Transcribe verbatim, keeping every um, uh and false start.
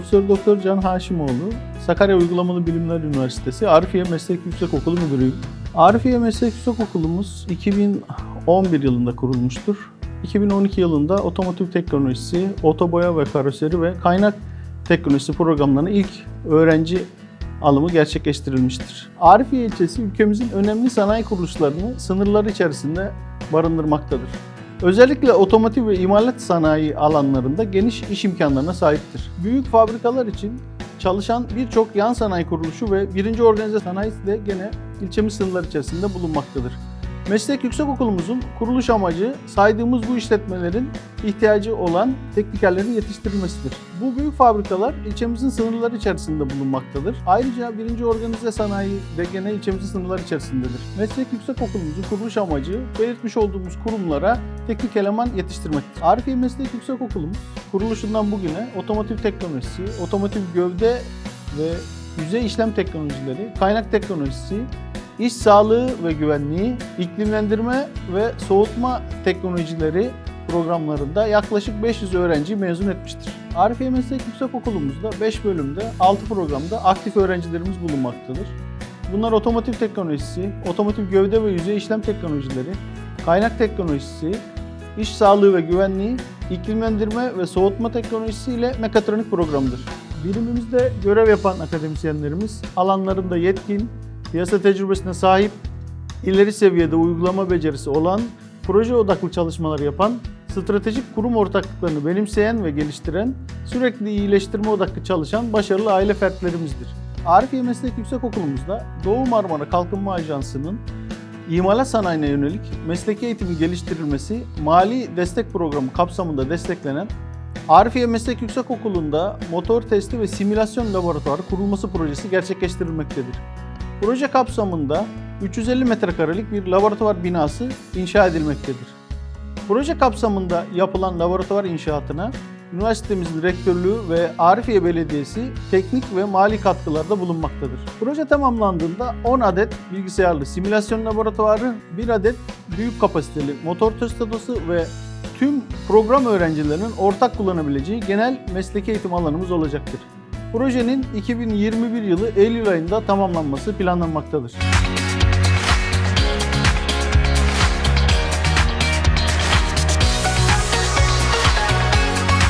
Profesör Doktor Can Haşimoğlu, Sakarya Uygulamalı Bilimler Üniversitesi Arifiye Meslek Yüksekokulu Müdürüyüm. Arifiye Meslek Yüksekokulumuz iki bin on bir yılında kurulmuştur. iki bin on iki yılında otomotiv teknolojisi, otoboya ve karoseri ve kaynak teknolojisi programlarına ilk öğrenci alımı gerçekleştirilmiştir. Arifiye ilçesi ülkemizin önemli sanayi kuruluşlarını sınırları içerisinde barındırmaktadır. Özellikle otomotiv ve imalat sanayi alanlarında geniş iş imkanlarına sahiptir. Büyük fabrikalar için çalışan birçok yan sanayi kuruluşu ve birinci organize sanayisi de gene ilçemiz sınırları içerisinde bulunmaktadır. Meslek Yüksekokulumuzun kuruluş amacı saydığımız bu işletmelerin ihtiyacı olan teknikerlerin yetiştirilmesidir. Bu büyük fabrikalar ilçemizin sınırları içerisinde bulunmaktadır. Ayrıca birinci organize sanayi de gene ilçemizin sınırları içerisindedir. Meslek Yüksekokulumuzun kuruluş amacı belirtmiş olduğumuz kurumlara teknik eleman yetiştirmektir. Arifiye Meslek Yüksekokulumuz kuruluşundan bugüne otomotiv teknolojisi, otomotiv gövde ve yüzey işlem teknolojileri, kaynak teknolojisi, İş sağlığı ve güvenliği, iklimlendirme ve soğutma teknolojileri programlarında yaklaşık beş yüz öğrenci mezun etmiştir. Arifiye Meslek Yüksekokulumuzda beş bölümde altı programda aktif öğrencilerimiz bulunmaktadır. Bunlar otomotiv teknolojisi, otomotiv gövde ve yüzey işlem teknolojileri, kaynak teknolojisi, iş sağlığı ve güvenliği, iklimlendirme ve soğutma teknolojisi ile mekatronik programıdır. Birimimizde görev yapan akademisyenlerimiz alanlarında yetkin, piyasa tecrübesine sahip, ileri seviyede uygulama becerisi olan, proje odaklı çalışmalar yapan, stratejik kurum ortaklıklarını benimseyen ve geliştiren, sürekli iyileştirme odaklı çalışan başarılı aile fertlerimizdir. Arifiye Meslek Yüksekokulumuzda Doğu Marmara Kalkınma Ajansı'nın imalat sanayine yönelik mesleki eğitimi geliştirilmesi, mali destek programı kapsamında desteklenen Arifiye Meslek Yüksekokulu'nda motor testi ve simülasyon laboratuvarı kurulması projesi gerçekleştirilmektedir. Proje kapsamında üç yüz elli metrekarelik bir laboratuvar binası inşa edilmektedir. Proje kapsamında yapılan laboratuvar inşaatına üniversitemizin rektörlüğü ve Arifiye Belediyesi teknik ve mali katkılarda bulunmaktadır. Proje tamamlandığında on adet bilgisayarlı simülasyon laboratuvarı, bir adet büyük kapasiteli motor test odası ve tüm program öğrencilerinin ortak kullanabileceği genel mesleki eğitim alanımız olacaktır. Projenin iki bin yirmi bir yılı Eylül ayında tamamlanması planlanmaktadır.